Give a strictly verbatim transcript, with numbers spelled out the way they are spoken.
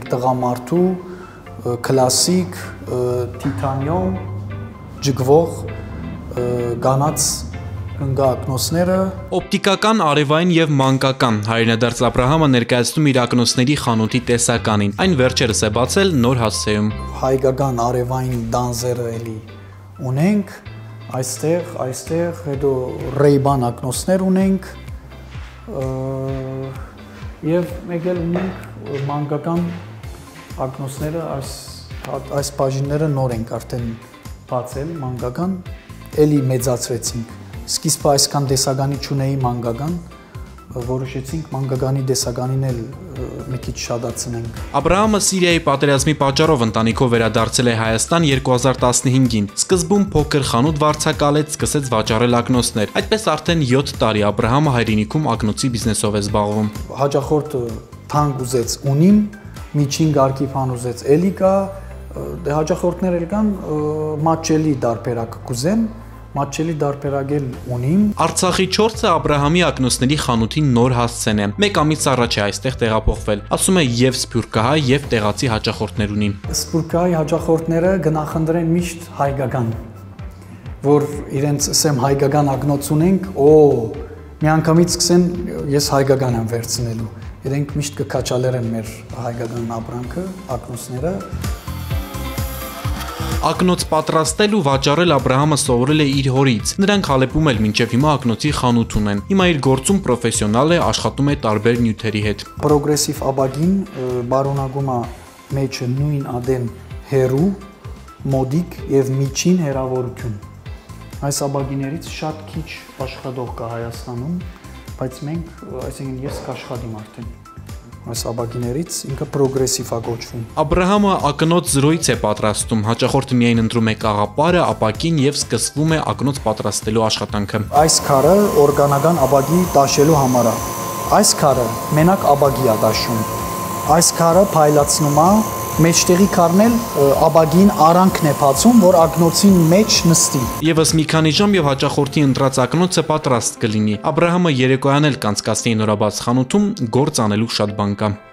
տղամարդու կլասիկ տիտանիոմ ջգվող գանաց ակնոցները Օպտիկական, արևային եւ մանկական հայրենադարձ Աբրահամը ներկայացնում իր ակնոցների խանութի տեսականին։ Այն վերջերս է բացել Նոր հասցեում։ Հայկական արևային դանձերը էլի ունենք, այստեղ, այստեղ, հետո Ray-Ban ակնոցներ ունենք եւ մեկ էլ ունենք մանկական ակնոցները, այս այս բաժինները նոր ենք արդեն բացել, մանկական, էլի մեծացրեցինք։ Սկիզբը այսքան դեսագանի չունեի մանկական, որոշեցինք մանկականի դեսականին էլ մի քիչ շատացնենք։ Աբրահամը Սիրիայի պատերազմի պատճառով ընտանիքով վերադարձել է Հայաստան երկու հազար տասնհինգին։ Սկզբում փոքր խանութ վարձակալեց, սկսեց վաճառել ակնոցներ։ Այդպես արդեն յոթ տարի Աբրահամը հայրենիքում ակնոցի բիզնեսով է զբաղվում։ Հաճախորդը թանկ ուզեց ունիմ, միջին գարկի բան ուզեց էլի կա, դե հաճախորդներ էլ կան մատչելի դարբերակ կուզեն, մատչելի դարբերակել ունիմ։ Արցախի չորսը Աբրահամի ակնոցների խանութի նոր հասցեն է։ Մեկ ամիս առաջ է այստեղ տեղափոխվել։ Ասում է եւ սփյուռքահայ եւ տեղացի հաճախորդներ ունի։ Սփյուռքահայ հաճախորդները գնահատեն միշտ հայկական, որ իրենց ասեմ հայկական ակնոց ունենք, օ, միանգամից սկսեն ես հայկական եմ վերցնելու։ Իրենք միշտ կքաչալերեն մեր հայկական ապրանքը, ակնոցները։ Ակնոց պատրաստել ու վաճառել Աբրահամը սովորել է իր հորից։ Նրանք Հալեպում էլ մինչև հիմա ակնոցի խանութ ունեն։ Հիմա իր գործում պրոֆեսիոնալ է, աշխատում է տարբեր նյութերի հետ։ Պրոգրեսիվ աբագին բարոնակում է մեջը նույն ադեն հերու, մոդիկ եւ միջին հեռավորություն։ Այս աբագիներից շատ քիչ աշխատող կա Հայաստանում, բայց մենք, այսինքն ես կաշխատեմ արդեն։ Այս աբագիներից ինքը պրոգրեսիվ է կոչվում։ Աբրահամը ակնոց զրոյից է պատրաստում, հաճախորդը միայն ընտրում է կաղապարը, ապակին եւ սկսվում է ակնոց պատրաստելու աշխատանքը։ Այս քարը օրգանական աբագի տաշելու համար է։ Այս քարը մենակ աբագի է տաշում։ Այս քարը փայլացնում է, մեջտեղի քարն էլ աբագին արանքն է բացում, որ ակնոցին մեջ նստի։ Եվս մի քանի ժամ եւ հաճախորդի ընտրած ակնոցը պատրաստ կլինի։ Աբրահամը երեկոյան էլ կանցկացնի նորաբաց խանութում գործ անելու շատ բան կա։